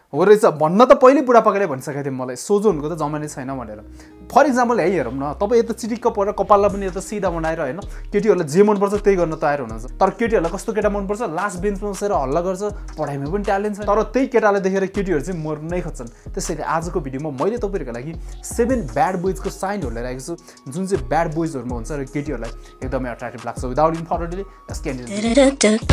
हो रहेछ भन्न त पहिले बुढापाकाले भनिसकेको थियो मलाई सोझो हुनुको त जमानै छैन भनेर। फर इक्जाम्पल है हेरौँ न, तपाईँ यता चिटिक्क परेर कपाललाई पनि यता सिधा बनाएर होइन केटीहरूलाई जे मनपर्छ त्यही गर्न तयार हुनुहुन्छ। तर केटीहरूलाई कस्तो केटा मनपर्छ, लास्ट बेन्चमा बसेर हल्ला गर्छ, पढाइमा पनि ट्यालेन्ट छ, तर त्यही केटालाई देखेर केटीहरू चाहिँ मर्नै खोज्छन्। त्यसैले आजको भिडियोमा मैले तपाईँहरूको लागि 7 ब्याड बोइजको साइनहरू लिएर आएको छु जुन चाहिँ ब्याड बोइजहरूमा हुन्छ र केटीहरूलाई एकदमै अट्र्याक्टिभ लाग्छ। Without any further delay let's get into.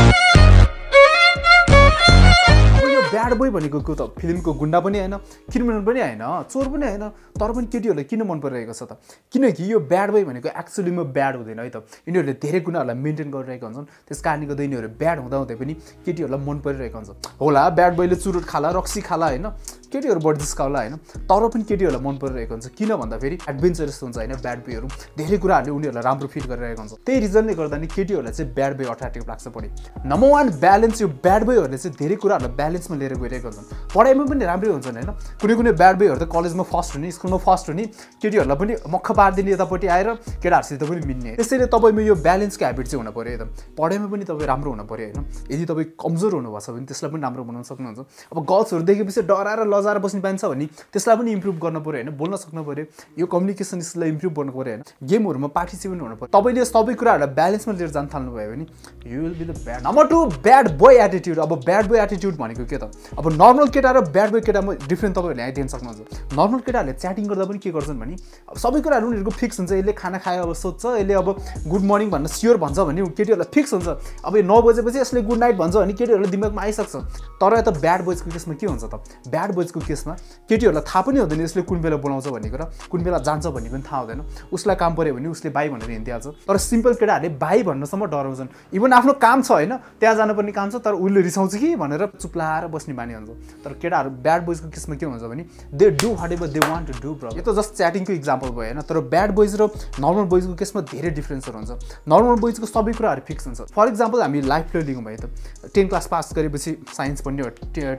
Bad boy भनेको त फिल्मको गुन्डा पनि हैन, क्रिमिनल पनि हैन, चोर पनि हैन, तर पनि केटीहरूलाई किन मन परिरहेको छ त? किनकि यो ब्याड बोय भनेको एक्चुअलीमा ब्याड हुँदैन है त। यिनीहरूले धेरै गुनाहरूलाई मेन्टेन गरिरहेको हुन्छन्, त्यस कारणले गर्दा यिनीहरू ब्याड हुँदै पनि केटीहरूलाई मन परिरहेको हुन्छ। होला ब्याड बोयले चुरोट खाला, रक्सी खाला हैन, केटीहरू बढी जिस्काउला हैन, तर पनि केटीहरूलाई मन परिरहेको हुन्छ। किन भन्दाखेरि एडभेन्चरस हुन्छ हैन ब्याड बोयहरू, धेरै कुराहरूले उनीहरूलाई राम्रो फिल गरिरहेको हुन्छ। त्यही रिजनले गर्दा नि केटीहरूलाई चाहिँ ब्याड बोय अट्र्याक्टिभ लाग्छ बढी। Number 1 balance. यो ब्याड बोयहरूले चाहिँ धेरै कुराहरूलाई ब्यालेन्समा लिएर गइरहेको हुन्छन्, पढाइमा पनि राम्रै हुन्छन् हैन। कुनै बाड बोयहरू त कलेजमा फर्स्ट हुने, स्कुलमा फर्स्ट हुने, केटीहरूलाई पनि मक्ख पारिदिने, यतापट्टि आएर केटाहरूसित पनि मिल्ने। त्यसैले तपाईँमा यो ब्यालेन्सको ह्याबिट चाहिँ हुन पर्यो एकदम। पढाइमा पनि तपाईँ राम्रो हुन पर्यो हैन। यदि तपाईँ कमजोर हुनुभएको छ भने त्यसलाई पनि राम्रो बनाउन सक्नुहुन्छ। अब गर्ल्सहरू देखेपछि डराएर लजाएर बस्ने पाइन्छ भने त्यसलाई पनि इम्प्रुभ गर्न पर्यो हैन, बोल्न सक्नु पर्यो, यो कम्युनिकेसन स्किललाई इम्प्रुभ गर्नु पर्यो हैन, गेमहरूमा पार्टिसिपेट हुनु पर्यो। तपाईँले सबै कुराहरूलाई ब्यालेन्समा लिएर जान थाल्नु भयो भने you will be the bad. Number 2 bad boy attitude. अब ब्याड बोय एटिट्युड भनेको के त? अब नर्मल केटा र ब्याड बोय केटामा डिफ्रेन्ट तपाईँहरूले आइदिन सक्नुहुन्छ। नर्मल केटाहरूले च्याटिङ गर्दा पनि के गर्छन् भने अब सबै कुराहरू उनीहरूको फिक्स हुन्छ। यसले खाना खायो अब सोध्छ, यसले अब गुड मर्निङ भन्न स्योर भन्छ भने केटीहरूलाई फिक्स हुन्छ। अब 9 बजेपछि यसले गुड नाइट भन्छ भने केटीहरूलाई दिमागमा आइसक्छ। तर यता ब्याड बोयजको केसमा के हुन्छ त? ब्याड बोयजको केसमा केटीहरूलाई थाहा पनि हुँदैन यसले कुन बेला बोलाउँछ भनेको र कुन बेला जान्छ भन्ने पनि थाहा हुँदैन। उसलाई काम पऱ्यो भने उसले बाई भनेर हिँडिहाल्छ। तर सिम्पल केटाहरूले बाई भन्नसम्म डराउँछन्। इभन आफ्नो काम छ होइन, त्यहाँ जानुपर्ने काम छ, तर उसले रिसाउँछ कि भनेर चुप्लाएर बस्ने बानी हुन्छ। तर केटाहरू ब्याड बोयजको केसमा के हुन्छ भने they do whatever they want to do bro. यो त जस्ट च्याटिङको इक्जाम्पल भयो होइन। तर ब्याड बोयज र नर्मल बोयजको केसमा धेरै डिफ्रेन्सहरू हुन्छ। नर्मल बोयजको सबै कुराहरू फिक्स हुन्छ। फर इक्जाम्पल हामी लाइफले लिगौँ भयो त, 10 क्लास पास गरेपछि साइन्स पढ्ने हो,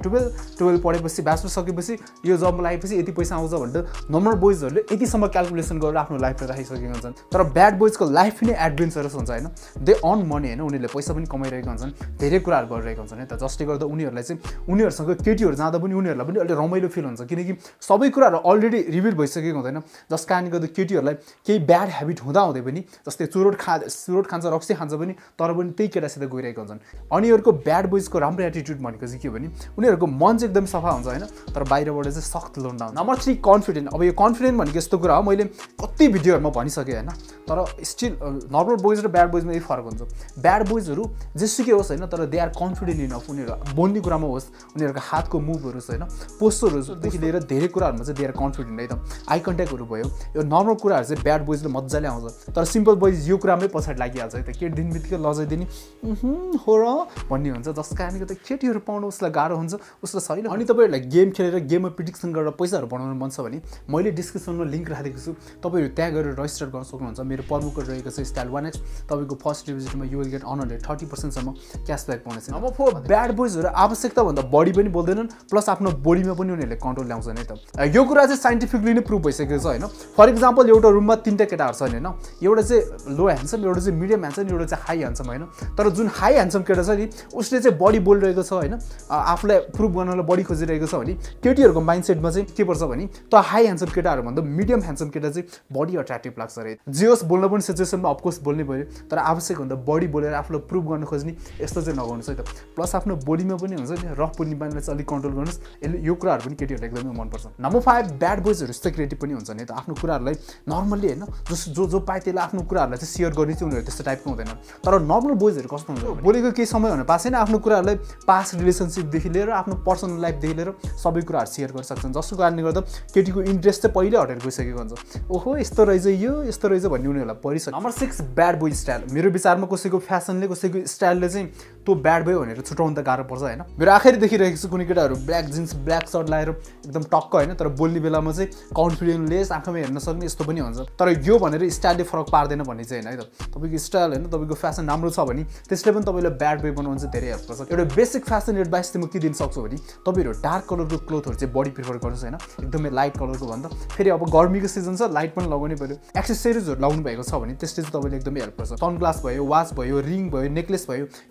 12 पढेपछि ब्याचलर सकेपछि यो जब लागेपछि यति पैसा आउँछ भनेर नर्मल बोयजहरूले यतिसम्म क्यालकुलेसन गरेर आफ्नो लाइफलाई राखिसकेका हुन्छन्। तर ब्याड बोयजको लाइफ नै एडभेन्चरस हुन्छ होइन। दे अर्न मनी होइन, उनीहरूले पैसा पनि कमाइरहेका हुन्छन्, धेरै कुराहरू गरिरहेका हुन्छन् है त। जसले गर्दा उनीहरूलाई चाहिँ उनीहरूसँग केटीहरू जाँदा पनि उनीहरूलाई पनि अलिक रमाइलो फिल हुन्छ, किनकि सबै कुराहरू अलरेडी रिभिल भइसकेको हुँदैन। जस कारणले गर्दा केटीहरूलाई केही ब्याड ह्याबिट हुँदै पनि, जस्तै चुरोट खान्छ, रक्सी खान्छ पनि, तर पनि त्यही केटासित गइरहेका हुन्छन्। अनि यिनीहरूको ब्याड बोयजको राम्रो एटिट्युड भनेको चाहिँ के भने उनीहरूको मन चाहिँ एकदम सफा हुन्छ होइन, तर बाहिरबाट चाहिँ सख्त लोन्डा हुन्छ। Number 3 confident. अब यो कन्फिडेन्ट भनेको यस्तो कुरा हो, मैले कति भिडियोहरूमा भनिसकेँ होइन, तर स्टिल नर्मल बोयज र ब्याड बोयजमा यही फरक हुन्छ। ब्याड बोयजहरू जेसुकै होस् होइन, तर दे आर कन्फिडेन्ट इनफ। उनीहरू बोल्ने कुरामा होस्, उनीहरूको हातको मुभहरू होइन, पोस्चरहरूदेखि लिएर धेरै कुराहरूमा चाहिँ दे आर कन्फिडेन्ट है त। आई कन्ट्याक्टहरू भयो, यो नर्मल कुराहरू चाहिँ ब्याड बोयजले मजाले आउँछ। तर सिम्पल बोयज यो कुरामै पछाडि लागिहाल्छ है त। केटी दिन बित्तिकै लजाइदिने हो र भन्ने हुन्छ, जस कारणले गर्दा केटीहरू पाउनु उसलाई गाह्रो हुन्छ, उसलाई सही। अनि तपाईँहरूलाई गेम खेलेर गेममा प्रिडिक्सन गरेर पैसाहरू बनाउनु मन छ भने मैले डिस्क्रिप्सनमा लिङ्क राखेको छु, तपाईँहरू त्यहाँ गएर रजिस्टर गर्न सक्नुहुन्छ। मेरो प्रमो कोड रहेको छ स्टाइल 1x। तपाईँको फर्स्ट डिपोजिटमा यु विल गेट 30%सम्म क्यासब्याक बोनस। नम्बर 4 ब्याड बोयजहरू आवश्यकताभन्दा बढी पनि बोल्दैनन्, प्लस आफ्नो बोडीमा पनि उनीहरूले कन्ट्रोल ल्याउँछन् है त। यो कुरा चाहिँ साइन्टिफिकली नै प्रुभ भइसकेको छ होइन। फर इक्जाम्पल एउटा रुममा 3टा केटाहरू छन् होइन, एउटा चाहिँ लो ह्यान्डसम, एउटा चाहिँ मिडियम ह्यान्डसम, एउटा चाहिँ हाई ह्यान्डसम होइन। तर जुन हाई ह्यान्डसम केटा छ नि उसले चाहिँ बढी बोलिरहेको छ होइन, आफूलाई प्रुभ गर्नलाई बढी खोजिरहेको छ भने केटीहरूको माइन्डसेटमा चाहिँ के पर्छ भने त हाई ह्यान्डसम केटाहरूभन्दा मिडियम ह्यान्डसम केटा चाहिँ बढी अट्र्याक्टिभ लाग्छ अरे। जे होस् बोल्न पनि सिचुएसनमा अफकोर्स बोल्नै पऱ्यो, तर आवश्यकभन्दा बढी बोलेर आफूलाई प्रुभ गर्न खोज्ने यस्तो चाहिँ नगर्नुहोस् है त। प्लस आफ्नो बोडीमा पनि हुन्छ नि रफ बोल्ने बानीलाई चाहिँ अलिक कन्ट्रोल गर्नुहोस्। यसले यो कुराहरू पनि केटीहरूलाई एकदमै मनपर्छ। नम्बर 5 ब्याड बोयजहरू यस्तो क्रिएटिभ पनि हुन्छ नि त। आफ्नो कुराहरूलाई नर्मल्ली होइन जो पाए त्यसलाई आफ्नो कुराहरूलाई चाहिँ सेयर गर्ने चाहिँ उनीहरू त्यस्तो टाइपको हुँदैन। तर नर्मल बोयजहरू कस्तो हुन्छ, बोलेको केही समय हुन पाएको छैन, आफ्नो कुराहरूलाई पास्ट रिलेसनसिपदेखि लिएर आफ्नो पर्सनल लाइफदेखि लिएर सबै कुराहरू सेयर गर्न सक्छन्। जसको कारणले गर्दा केटीको इन्ट्रेस्ट चाहिँ पहिल्यै हटेर गइसकेको हुन्छ। ओहो यस्तो रहेछ, यो यस्तो रहेछ भन्ने उनीहरूलाई परिसक्छ। Number 6 bad boy style. मेरो विचारमा कसैको फ्यासनले कसैको स्टाइलले चाहिँ त्यो ब्याड बोय भनेर छुटाउनु त गाह्रो पर्छ होइन। मेरो आखिरी देखिरहेको छु कुनै केटाहरू ब्ल्याक जिन्स ब्ल्याक सर्ट लगाएर एकदम टक्क होइन, तर बोल्ने बेलामा चाहिँ कन्फिडेन्टलेस, आँखामा हेर्न सक्ने यस्तो पनि हुन्छ। तर यो भनेर स्टाइलले फरक पार्दैन भन्ने चाहिँ होइन है त। तपाईँको स्टाइल होइन, तपाईँको फ्यासन राम्रो छ भने त्यसले पनि तपाईँलाई ब्याड बोय बनाउनु चाहिँ धेरै हेल्प गर्छ। एउटा बेसिक फ्यासन एडभाइस चाहिँ म के दिन सक्छु भने तपाईँहरू डार्क कलरको क्लोथहरू चाहिँ बढी प्रिफर गर्नुहोस् होइन, एकदमै लाइट कलरको भन्दा। फेरि अब गर्मीको सिजन छ, लाइट पनि लगाउनै पऱ्यो। एक्सेसरिजहरू लगाउनु भएको छ भने त्यसले चाहिँ तपाईँले एकदमै हेल्प गर्छ। सनग्लास भयो, वाच भयो, रिङ भयो, नेकलेस भयो, यो बेसिक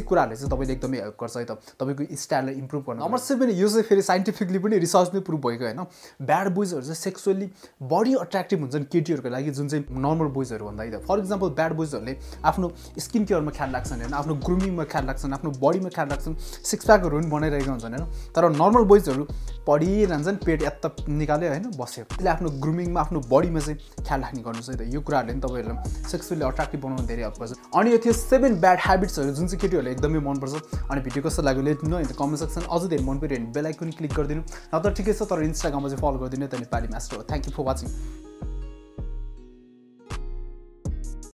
कुराहरूले चाहिँ तपाईँले एकदमै हेल्प गर्छ है त तपाईँको स्टाइललाई इम्प्रुभ गर्न। नम्बर 7 यो चाहिँ फेरि साइन्टिफिकली पनि रिसर्चमै प्रुभ भएको होइन, ब्याड बोइजहरू चाहिँ सेक्सुअली बढी अट्र्याक्टिभ हुन्छन् केटीहरूको लागि जुन चाहिँ नर्मल बोइजहरू भन्दा है त। फर इक्जाम्पल ब्याड बोइजहरूले आफ्नो स्किन केयरमा ख्याल राख्छन् होइन, आफ्नो ग्रुमिङमा ख्याल राख्छन्, आफ्नो बडीमा ख्याल राख्छन्, सिक्स प्याकहरू पनि बनाइरहेको हुन्छन् होइन। तर नर्मल बोइजहरू पढिरहन्छन्, पेट यता निकाल्यो होइन बस्यो, त्यसले आफ्नो ग्रुमिङमा आफ्नो बडीमा चाहिँ ख्याल राख्ने गर्नुहोस् है त। यो कुराहरूले पनि तपाईँहरूलाई सेक्सुअली अट्र्याक्टिभ बनाउन धेरै हेल्प गर्छ। अनि यो थियो 7 ब्याड ह्याबिट्सहरू जुन चाहिँ केटीहरूलाई एकदमै मनपर्छ। अनि भिडियो कस्तो लाग्यो let know in the comment section. अझ धेरै मन पऱ्यो भने बेल आइकन क्लिक गरिदिनु, नत्र ठिकै छ तर इन्स्टाग्राममा चाहिँ फलो गरिदिनु त नेपाली मास्टर हो। Thank you for watching.